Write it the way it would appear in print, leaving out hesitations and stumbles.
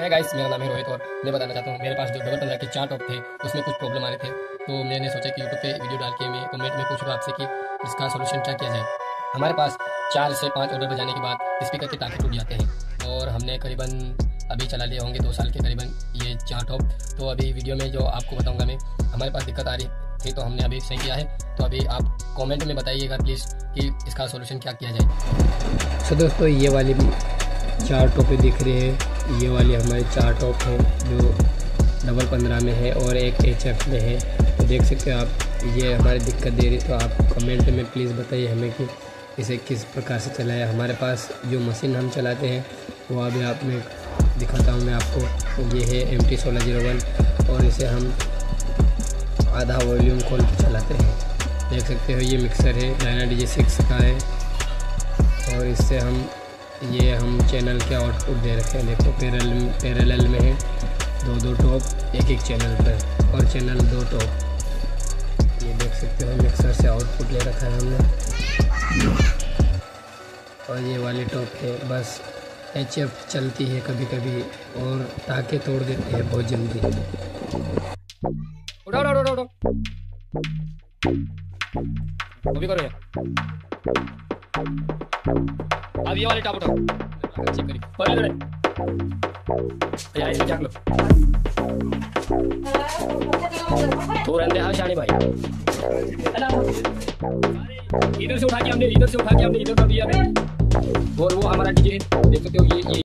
है गाइस, मेरा नाम है रोहित और मैं बताना चाहता हूँ मेरे पास जो डबल 15 के 4 टॉप थे उसमें कुछ प्रॉब्लम आ रहे थे। तो मैंने सोचा कि यूट्यूब पे वीडियो डाल के मैं कमेंट में पूछूँ आपसे कि इसका सोल्यूशन क्या किया जाए। हमारे पास 4 से 5 ऑर्डर बजाने के बाद स्पीकर के टाँके टूट जाते हैं और हमने करीबन अभी चला लिए होंगे 2 साल के करीबन ये 4 टॉप। तो अभी वीडियो में जो आपको बताऊँगा मैं, हमारे पास दिक्कत आ रही थी तो हमने अभी सही किया है। तो अभी आप कमेंट में बताइएगा प्लीज़ कि इसका सोल्यूशन क्या किया जाए। तो दोस्तों ये वाली 4 टॉपें दिख रही है, ये वाली हमारी 4 टॉप हैं जो डबल 15 में है और एक HF में है। तो देख सकते हो आप, ये हमारी दिक्कत दे रही, तो आप कमेंट में प्लीज़ बताइए हमें कि इसे किस प्रकार से चलाया। हमारे पास जो मशीन हम चलाते हैं वो अभी आप में दिखाता हूँ मैं आपको। ये है MT1601 और इसे हम आधा वॉल्यूम खोल के चलाते हैं। देख सकते हो ये मिक्सर है डायना DJ6 का है और इससे हम चैनल के आउटपुट दे रखे हैं। देखो पैरेलल में है 2 टॉप एक चैनल पर और चैनल 2 टॉप। ये देख सकते हो मिक्सर से आउटपुट ले रखा है हमने। और ये वाली टॉप है, बस HF चलती है कभी कभी और टाँके तोड़ देते हैं बहुत जल्दी। उड़ो वो भी करो यार। अब ये वाली टॉप उठाओ, चेक करिए पर इधर यार, इसको जाग लो तो रहते हैं शानी भाई। इधर से उठा के हमने इधर कर दिया और वो हमारा डीजे देख सकते हो ये